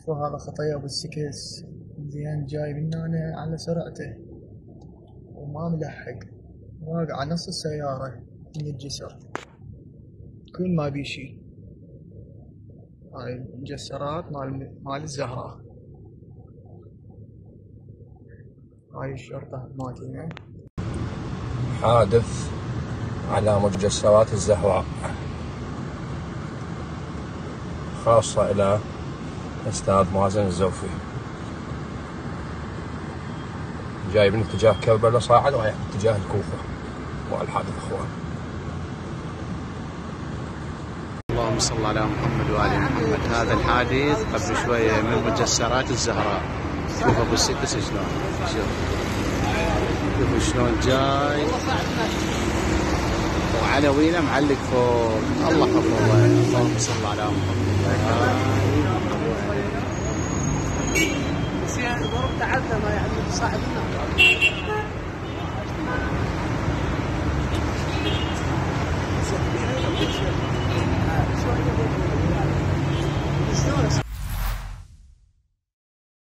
شوفوا هذا خطية بالسكس. زين جاي من هنا على سرعته وما ملحق، واقع على نص السيارة من الجسر، كل ما بيشي. هاي المجسرات مال الزهراء. هاي الشرطة مالتنا. حادث على مجسرات الزهراء، خاصة إلى أستاذ مازن الزوفي، جاي من اتجاه كربلاء صاعد رايح اتجاه الكوفة. والحادث اخوان. اللهم صل على محمد وآل محمد. هذا الحادث قبل شوية من مجسرات الزهراء. شوف ابو السكس شلون، شوفوا شلون جاي وعناوينه معلق فوق. الله حفظه. اللهم صل على محمد. بس يعني ضرب تعلم يعني صاحب النار.